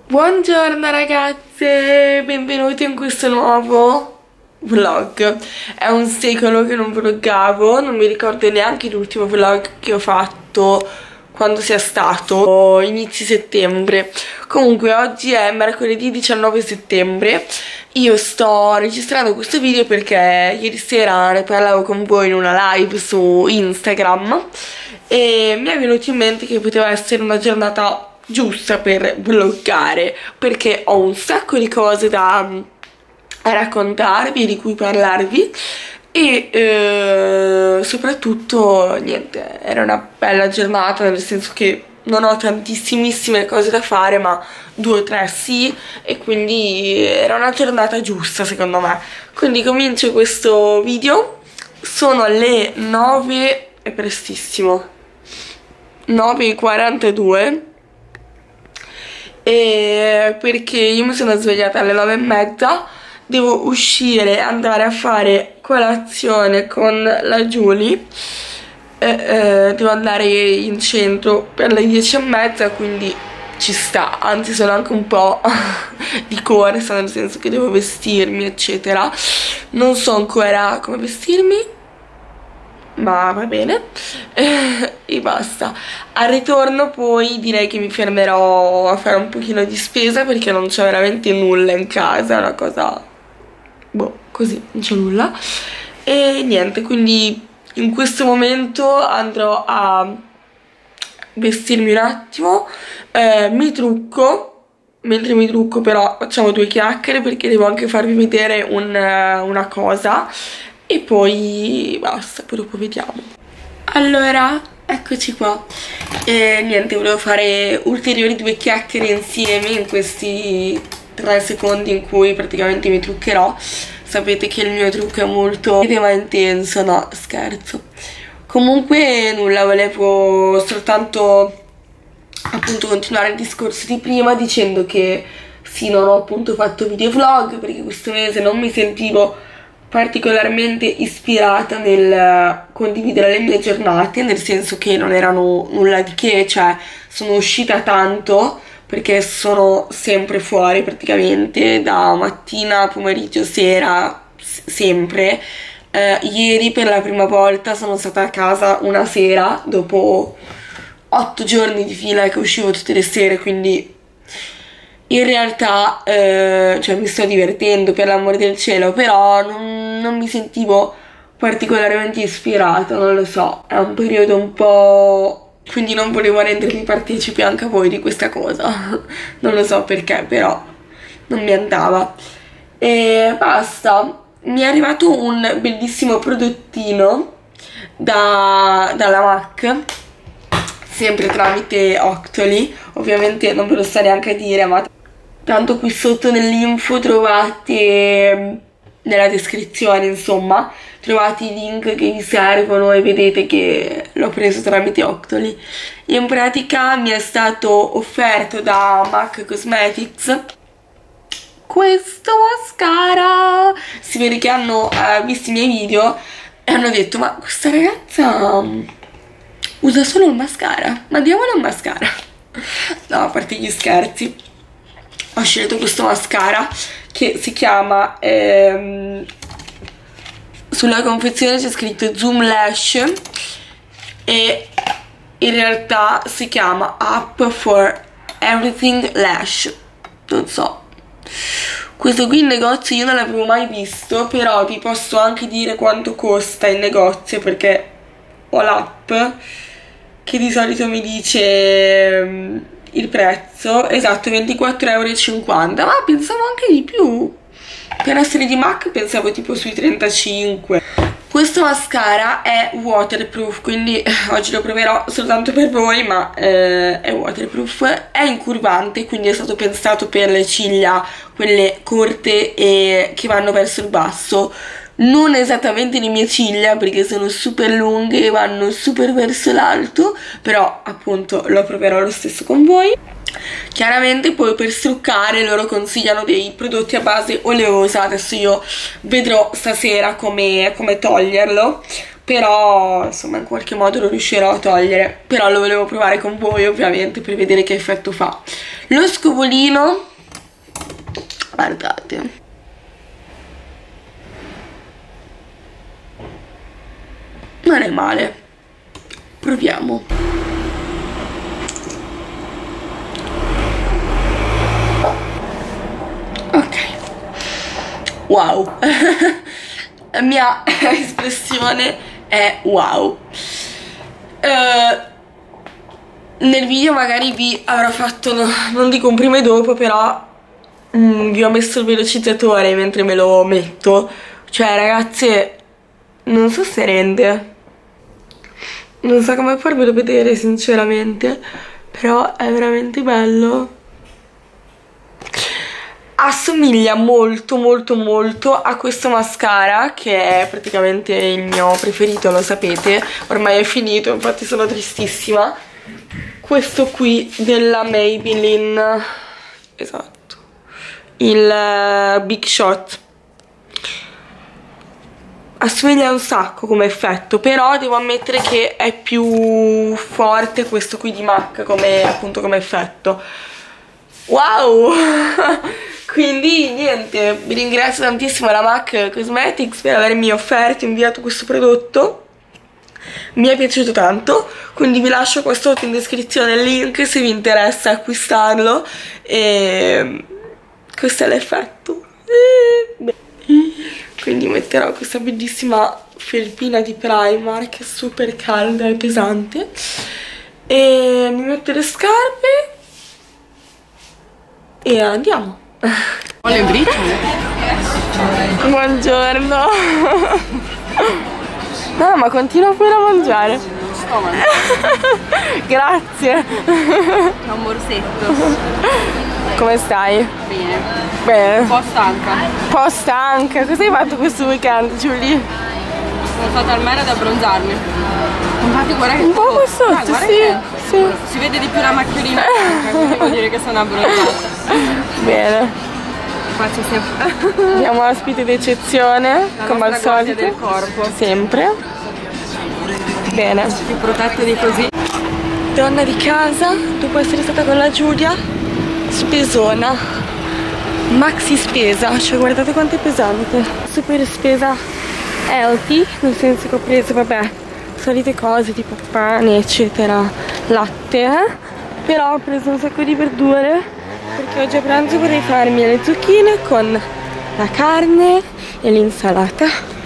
Buongiorno ragazze, benvenuti in questo nuovo vlog. È un secolo che non vloggavo, non mi ricordo neanche l'ultimo vlog che ho fatto, quando sia stato, inizi settembre. Comunque oggi è mercoledì 19 settembre. Io sto registrando questo video perché ieri sera ne parlavo con voi in una live su Instagram e mi è venuto in mente che poteva essere una giornata giusta per vloggare, perché ho un sacco di cose da raccontarvi, di cui parlarvi e soprattutto niente, era una bella giornata, nel senso che non ho tantissimissime cose da fare, ma 2 o 3 sì, e quindi era una giornata giusta secondo me. Quindi comincio questo video. Sono le 9, è prestissimo, 9:42, e perché io mi sono svegliata alle 9:30, devo uscire e andare a fare colazione con la Giulia. Devo andare in centro per le 10:30, quindi ci sta, anzi sono anche un po' di corsa, nel senso che devo vestirmi eccetera. Non so ancora come vestirmi, ma va bene. E basta. Al ritorno poi direi che mi fermerò a fare un pochino di spesa, perché non c'è veramente nulla in casa, è una cosa boh, così, non c'è nulla. E niente, quindi in questo momento andrò a vestirmi un attimo, mi trucco. Mentre mi trucco però facciamo 2 chiacchiere, perché devo anche farvi vedere una cosa, e poi basta, poi dopo vediamo. Allora, eccoci qua. E niente, volevo fare ulteriori 2 chiacchiere insieme in questi 3 secondi in cui praticamente mi truccherò. Sapete che il mio trucco è molto ma intenso, no, scherzo. Comunque nulla, volevo soltanto appunto continuare il discorso di prima dicendo che sì, non ho appunto fatto videovlog perché questo mese non mi sentivo particolarmente ispirata nel condividere le mie giornate, nel senso che non erano nulla di che, cioè sono uscita tanto perché sono sempre fuori praticamente, da mattina, pomeriggio, sera, sempre. Ieri per la prima volta sono stata a casa una sera, dopo 8 giorni di fila che uscivo tutte le sere, quindi in realtà cioè mi sto divertendo, per l'amor del cielo, però non mi sentivo particolarmente ispirata, non lo so, è un periodo un po'... quindi non volevo rendermi partecipi anche a voi di questa cosa. Non lo so perché, però non mi andava. E basta. Mi è arrivato un bellissimo prodottino dalla MAC, sempre tramite Octoly. Ovviamente non ve lo sto neanche a dire, ma tanto qui sotto nell'info trovate, nella descrizione insomma, trovate i link che vi servono e vedete che l'ho preso tramite Octoly. In pratica mi è stato offerto da MAC Cosmetics questo mascara. Si vede che hanno visto i miei video e hanno detto: ma questa ragazza usa solo il mascara, ma diamole un mascara. No, a parte gli scherzi, ho scelto questo mascara che si chiama sulla confezione c'è scritto Zoom Lash e in realtà si chiama Up for Everything Lash. Non so, questo qui in negozio io non l'avevo mai visto, però vi posso anche dire quanto costa in negozio, perché ho l'app che di solito mi dice il prezzo esatto, 24,50 €, ma pensavo anche di più. Per essere di MAC pensavo tipo sui 35. Questo mascara è waterproof, quindi oggi lo proverò soltanto per voi, ma è waterproof, è incurvante, quindi è stato pensato per le ciglia, quelle corte e che vanno verso il basso. Non esattamente le mie ciglia, perché sono super lunghe e vanno super verso l'alto, però appunto lo proverò lo stesso con voi. Chiaramente poi per struccare loro consigliano dei prodotti a base oleosa. Adesso io vedrò stasera come toglierlo, però insomma in qualche modo lo riuscirò a togliere, però lo volevo provare con voi ovviamente per vedere che effetto fa. Lo scovolino, guardate, non è male, proviamo. Ok, wow. La mia espressione è wow. Nel video magari vi avrò fatto, non dico un prima e dopo, però vi ho messo il velocizzatore mentre me lo metto. Cioè ragazze, non so se rende, non so come farvelo vedere sinceramente, però è veramente bello. Assomiglia molto molto molto a questo mascara, che è praticamente il mio preferito, lo sapete, ormai è finito, infatti sono tristissima. Questo qui della Maybelline, esatto, il Big Shot. Assomiglia un sacco come effetto, però devo ammettere che è più forte questo qui di MAC come, appunto, come effetto. Wow! Quindi niente, vi ringrazio tantissimo la MAC Cosmetics per avermi offerto e inviato questo prodotto. Mi è piaciuto tanto, quindi vi lascio qua sotto in descrizione il link se vi interessa acquistarlo. E questo è l'effetto. Quindi metterò questa bellissima felpina di Primark, super calda e pesante, e mi metto le scarpe e andiamo. Ho le briciole. Buongiorno. No, ma continua pure a mangiare. Sto mangiando. Grazie. C'è un borsetto. Come stai? Bene. Bene. Un po' stanca. Un po' stanca. Cosa hai fatto questo weekend, Giulia? Sono stata al mare ad abbronzarmi. Infatti guarda che un po' qua sotto, guarda sì, che sì. Si vede di più la macchiolina bianca, quindi vuol dire che sono abbronzata. Bene. Faccio sempre. Abbiamo ospite d'eccezione, come al solito. Del corpo. Sempre. Bene. Più protetta di così. Donna di casa, dopo essere stata con la Giulia, spesona. Maxi spesa, cioè guardate quanto è pesante. Super spesa healthy, nel senso che ho preso, vabbè, solite cose tipo pane, eccetera, latte, però ho preso un sacco di verdure perché oggi a pranzo vorrei farmi le zucchine con la carne e l'insalata.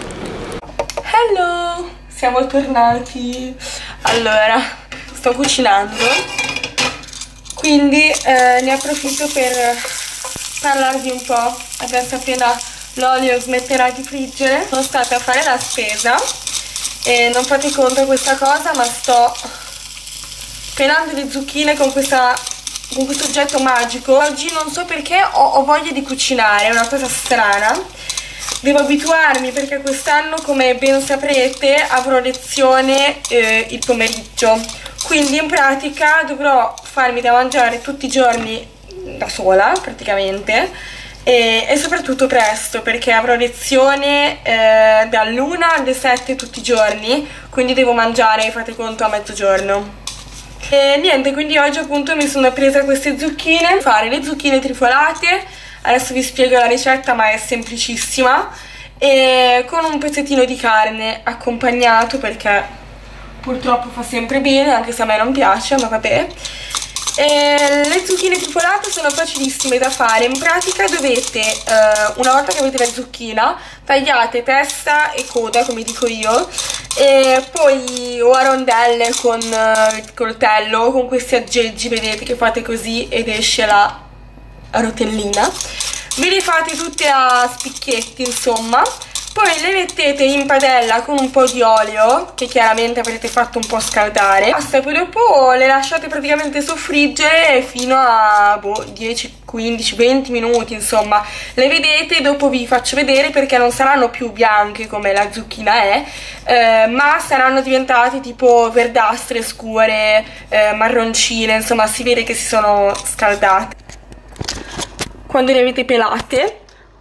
Hello! Siamo tornati. Allora, sto cucinando, quindi ne approfitto per parlarvi un po'. Adesso appena l'olio smetterà di friggere, sono stata a fare la spesa e non fate conto a questa cosa, ma sto pelando le zucchine con questo oggetto magico. Oggi non so perché ho voglia di cucinare, è una cosa strana. Devo abituarmi perché quest'anno, come ben saprete, avrò lezione il pomeriggio, quindi in pratica dovrò farmi da mangiare tutti i giorni da sola praticamente, e soprattutto presto perché avrò lezione dall'1 alle 7 tutti i giorni, quindi devo mangiare, fate conto, a mezzogiorno. E niente, quindi oggi appunto mi sono presa queste zucchine, fare le zucchine trifolate. Adesso vi spiego la ricetta, ma è semplicissima, e con un pezzettino di carne accompagnato perché purtroppo fa sempre bene, anche se a me non piace, ma vabbè. E le zucchine trifolate sono facilissime da fare. In pratica dovete, una volta che avete la zucchina, tagliate testa e coda, come dico io, e poi o a rondelle con il coltello o con questi aggeggi, vedete che fate così ed esce la rotellina. Ve le fate tutte a spicchietti, insomma, poi le mettete in padella con un po' di olio che chiaramente avrete fatto un po' scaldare. Basta, poi dopo le lasciate praticamente soffriggere fino a 10, 15, 20 minuti, insomma. Le vedete, dopo vi faccio vedere, perché non saranno più bianche come la zucchina è, ma saranno diventate tipo verdastre, scure, marroncine, insomma si vede che si sono scaldate. Quando le avete pelate,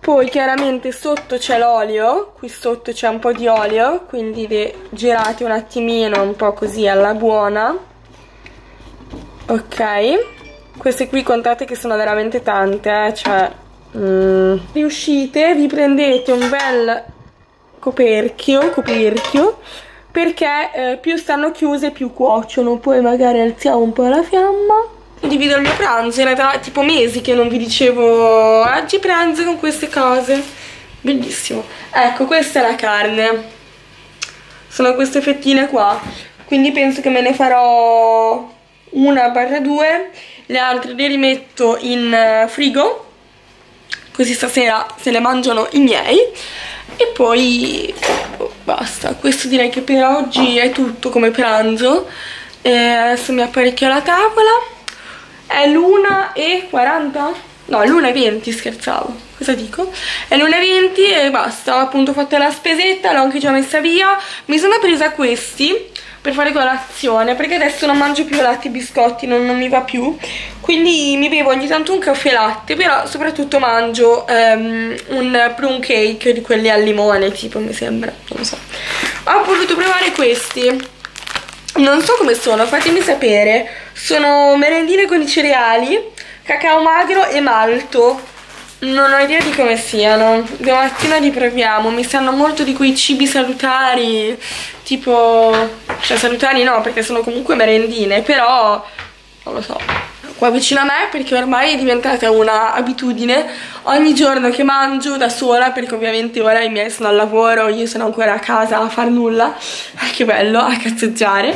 Poi chiaramente sotto c'è l'olio, qui sotto c'è un po' di olio, quindi le girate un attimino, un po' così alla buona. Ok, queste qui contate che sono veramente tante, cioè riuscite, vi prendete un bel coperchio, perché più stanno chiuse più cuociono. Poi magari alziamo un po' la fiamma. Divido il mio pranzo, in realtà tipo mesi che non vi dicevo oggi pranzo con queste cose, bellissimo. Ecco, questa è la carne, sono queste fettine qua, quindi penso che me ne farò 1/2, le altre le rimetto in frigo, così stasera se le mangiano i miei. E poi basta, questo direi che per oggi è tutto come pranzo. Adesso mi apparecchio la tavola. È l'1:40? No, è l'1:20, scherzavo. Cosa dico? È l'1:20 e basta, ho appunto fatto la spesetta, l'ho anche già messa via. Mi sono presa questi per fare colazione, perché adesso non mangio più latte e biscotti, non mi va più. Quindi mi bevo ogni tanto un caffè latte, però soprattutto mangio un plum cake di quelli al limone, tipo, mi sembra, non lo so. Ho voluto provare questi. Non so come sono, fatemi sapere. Sono merendine con i cereali, cacao magro e malto. Non ho idea di come siano. Domattina li proviamo. Mi sanno molto di quei cibi salutari, tipo, cioè salutari no, perché sono comunque merendine, però non lo so. Qua vicino a me, perché ormai è diventata una abitudine, ogni giorno che mangio da sola, perché ovviamente ora i miei sono al lavoro, io sono ancora a casa a far nulla, che bello, a cazzeggiare,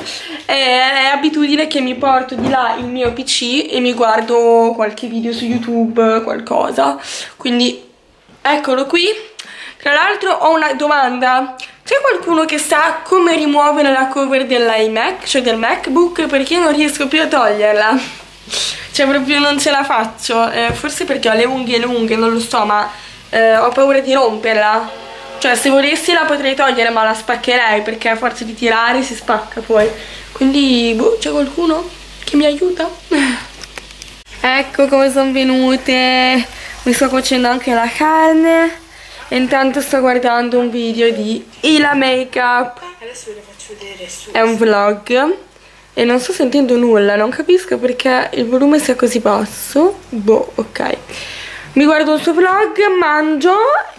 è abitudine che mi porto di là il mio PC e mi guardo qualche video su YouTube, qualcosa. Quindi eccolo qui. Tra l'altro ho una domanda: c'è qualcuno che sa come rimuovere la cover dell'iMac, cioè del MacBook, perché io non riesco più a toglierla? Cioè proprio non ce la faccio, forse perché ho le unghie lunghe, non lo so, ma ho paura di romperla. Cioè se volessi la potrei togliere, ma la spaccherei, perché a forza di tirare si spacca poi. Quindi boh, c'è qualcuno che mi aiuta? Ecco come sono venute. Mi sto cuocendo anche la carne e intanto sto guardando un video di Ila Makeup. Adesso ve lo faccio vedere su. È un vlog e non sto sentendo nulla, non capisco perché il volume sia così basso. Boh, ok. Mi guardo il suo vlog, mangio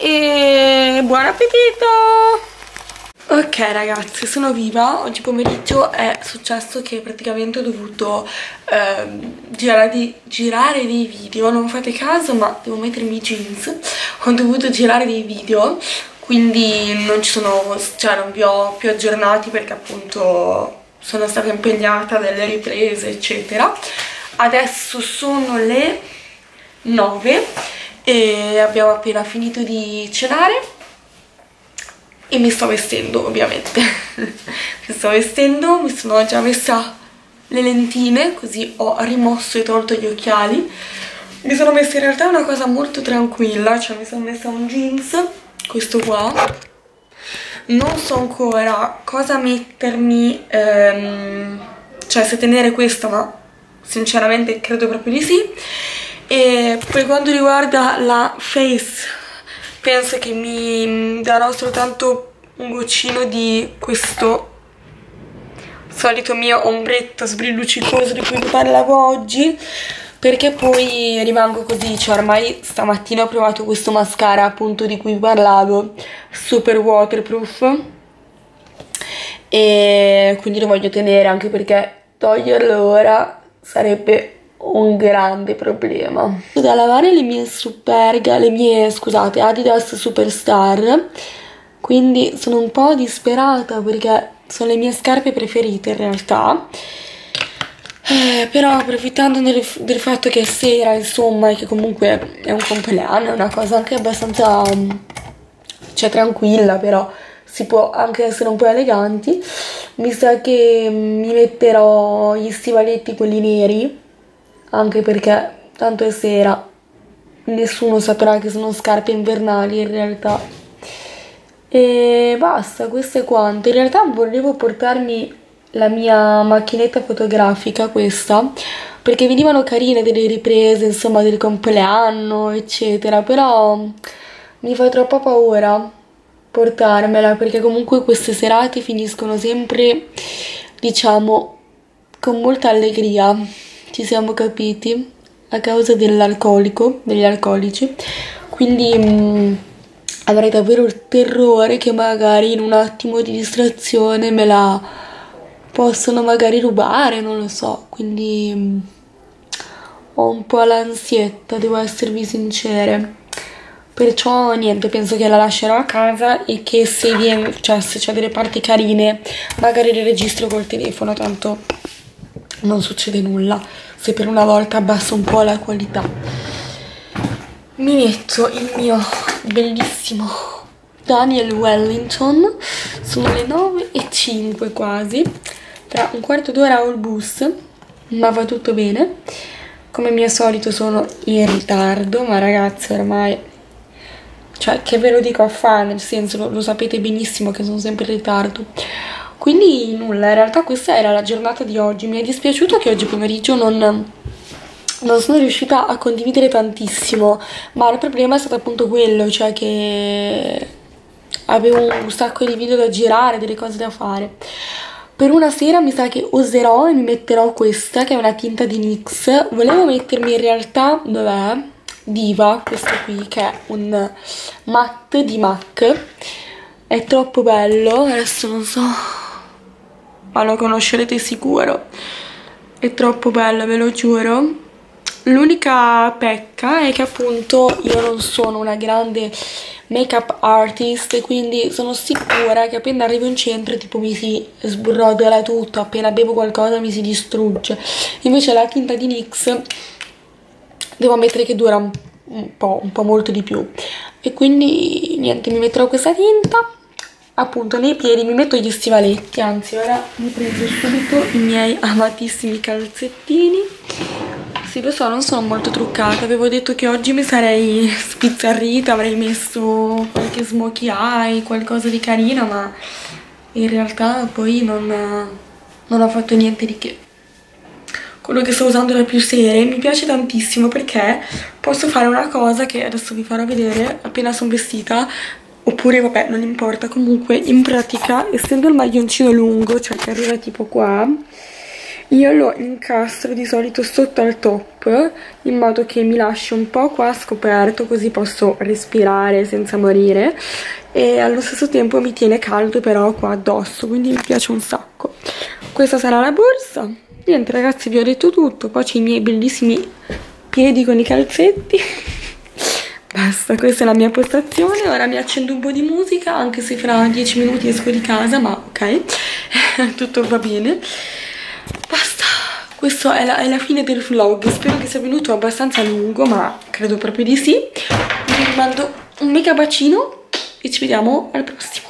e buon appetito! Ok ragazzi, sono viva. Oggi pomeriggio è successo che praticamente ho dovuto girare dei video. Non fate caso, ma devo mettermi i jeans. Ho dovuto girare dei video, quindi non ci sono, cioè non vi ho più aggiornati perché appunto sono stata impegnata nelle riprese eccetera. Adesso sono le 9 e abbiamo appena finito di cenare e mi sto vestendo ovviamente. Mi sto vestendo, mi sono già messa le lentine, così ho rimosso e tolto gli occhiali. Mi sono messa in realtà una cosa molto tranquilla, cioè mi sono messa un jeans, questo qua. Non so ancora cosa mettermi, cioè se tenere questo, ma sinceramente credo proprio di sì. E per quanto riguarda la face, penso che mi darò soltanto un goccino di questo solito mio ombretto sbrilluccicoso di cui vi parlavo oggi, perché poi rimango così. Cioè ormai stamattina ho provato questo mascara appunto di cui vi parlavo, super waterproof, e quindi lo voglio tenere, anche perché toglierlo ora sarebbe un grande problema. Da lavare le mie scusate, Adidas Superstar, quindi sono un po' disperata perché sono le mie scarpe preferite in realtà. Però approfittando del fatto che è sera, insomma, e che comunque è un compleanno, è una cosa anche abbastanza, cioè tranquilla, però si può anche essere un po' eleganti, mi sa che mi metterò gli stivaletti, quelli neri, anche perché tanto è sera, nessuno saprà che sono scarpe invernali in realtà. E basta, questo è quanto. In realtà volevo portarmi la mia macchinetta fotografica, questa, perché venivano carine delle riprese, insomma, del compleanno eccetera, però mi fa troppa paura portarmela, perché comunque queste serate finiscono sempre, diciamo, con molta allegria, ci siamo capiti, a causa degli alcolici, quindi avrei davvero il terrore che magari in un attimo di distrazione me la possono magari rubare, non lo so, quindi ho un po' l'ansietta, devo esservi sincere. Perciò niente, penso che la lascerò a casa e che se viene, cioè se c'è delle parti carine, magari le registro col telefono, tanto non succede nulla se per una volta abbasso un po' la qualità. Mi metto il mio bellissimo Daniel Wellington, sono le 9:05 quasi, tra un quarto d'ora ho il bus, ma va tutto bene. Come mio solito sono in ritardo, ma ragazzi ormai, cioè che ve lo dico a fa, nel senso lo sapete benissimo che sono sempre in ritardo. Quindi nulla, in realtà questa era la giornata di oggi. Mi è dispiaciuto che oggi pomeriggio non sono riuscita a condividere tantissimo, ma il problema è stato appunto quello, cioè che avevo un sacco di video da girare, delle cose da fare. Per una sera mi sa che oserò e mi metterò questa, che è una tinta di NYX. Volevo mettermi in realtà, dov'è? Diva, questo qui, che è un matte di MAC. È troppo bello, adesso non so, ma lo conoscerete sicuro. È troppo bello, ve lo giuro. L'unica pecca è che appunto io non sono una grande make-up artist, quindi sono sicura che appena arrivo in centro tipo mi si sbrodola tutto, appena bevo qualcosa mi si distrugge. Invece la tinta di NYX devo ammettere che dura un po' molto di più, e quindi niente, mi metterò questa tinta. Appunto nei piedi mi metto gli stivaletti, anzi ora mi prendo subito i miei amatissimi calzettini. Sì, lo so, non sono molto truccata, avevo detto che oggi mi sarei spizzarrita, avrei messo qualche smokey eye, qualcosa di carino, ma in realtà poi non ho fatto niente di che. Quello che sto usando da più serie mi piace tantissimo perché posso fare una cosa che adesso vi farò vedere appena sono vestita. Oppure vabbè, non importa, comunque in pratica, essendo il maglioncino lungo, cioè che arriva tipo qua, io lo incastro di solito sotto al top, in modo che mi lasci un po' qua scoperto, così posso respirare senza morire, e allo stesso tempo mi tiene caldo però qua addosso, quindi mi piace un sacco. Questa sarà la borsa. Niente ragazzi, vi ho detto tutto, poi c'è i miei bellissimi piedi con i calzetti. Basta, questa è la mia postazione. Ora mi accendo un po' di musica, anche se fra 10 minuti esco di casa, ma ok, tutto va bene. Basta, questa è la fine del vlog. Spero che sia venuto abbastanza lungo, ma credo proprio di sì. Vi mando un mega bacino e ci vediamo al prossimo.